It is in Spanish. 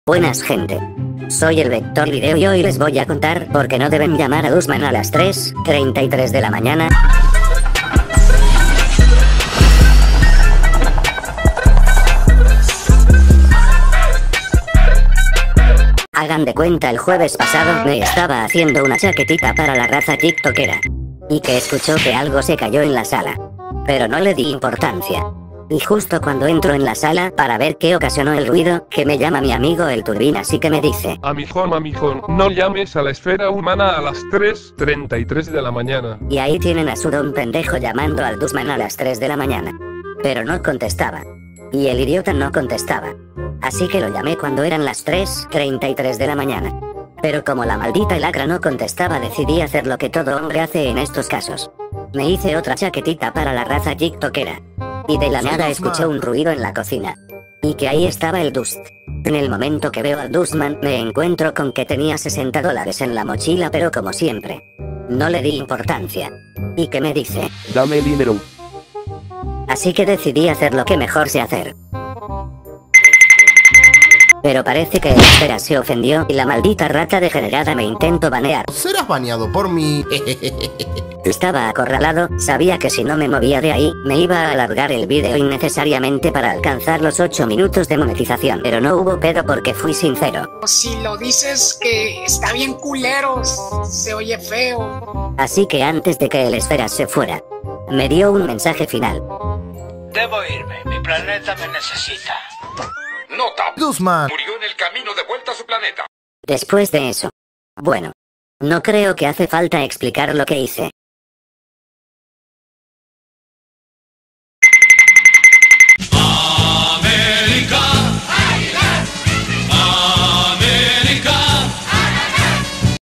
Buenas gente. Soy el Vector Video y hoy les voy a contar por qué no deben llamar a Dustman a las 3:33 de la mañana. Hagan de cuenta el jueves pasado me estaba haciendo una chaquetita para la raza tiktokera. Y que escuchó que algo se cayó en la sala. Pero no le di importancia. Y justo cuando entro en la sala para ver qué ocasionó el ruido, que me llama mi amigo el Turbín, así que me dice: Amijón, no llames a la esfera humana a las 3:33 de la mañana. Y ahí tienen a su don pendejo llamando al Dustman a las 3 de la mañana. Pero no contestaba. Y el idiota no contestaba. Así que lo llamé cuando eran las 3:33 de la mañana. Pero como la maldita lacra no contestaba, decidí hacer lo que todo hombre hace en estos casos. Me hice otra chaquetita para la raza tiktokera. Y de la nada escuché un ruido en la cocina. Y que ahí estaba el Dust. En el momento que veo al Dustman, me encuentro con que tenía $60 en la mochila, pero como siempre, no le di importancia. Y que me dice: dame el dinero. Así que decidí hacer lo que mejor sé hacer. Pero parece que el Esfera se ofendió y la maldita rata degenerada me intentó banear. Serás baneado por mí. Estaba acorralado, sabía que si no me movía de ahí, me iba a alargar el vídeo innecesariamente para alcanzar los 8 minutos de monetización. Pero no hubo pedo porque fui sincero. Si lo dices que está bien culero, se oye feo. Así que antes de que el Esfera se fuera, me dio un mensaje final. Debo irme, mi planeta me necesita. Nota: Dustman murió en el camino de vuelta a su planeta. Después de eso, bueno, no creo que hace falta explicar lo que hice.